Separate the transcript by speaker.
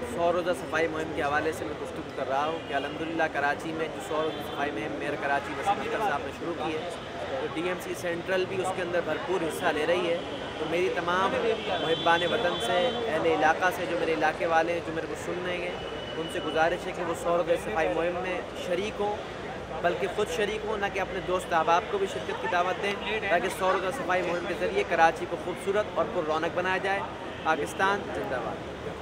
Speaker 1: 100 रोज़ा सफाई मुहिम के हवाले से मैं गुफ्तगू कर रहा हूँ कि अल्हम्दुलिल्लाह कराची में जो 100 रोज़ा सफाई मुहिम मेयर कराची वसीम अख्तर साहब ने शुरू की है, तो DMC सेंट्रल भी उसके अंदर भरपूर हिस्सा ले रही है। तो मेरी तमाम मुहिब्बान वतन से, अहले इलाका से, जो मेरे इलाके वाले हैं, जो मेरे को सुन रहे हैं, उनसे गुजारिश है कि वो 100 रोज़ा सफाई मुहिम में शरीक हों, बल्कि ख़ुद शरीक हों, ना कि अपने दोस्त अहबाब को भी शिरकत की दावत दें, ताकि 100 रोज़ा सफाई मुहिम के ज़रिए कराची को खूबसूरत और पुर रौनक बनाया जाए। पाकिस्तान जिंदाबाद।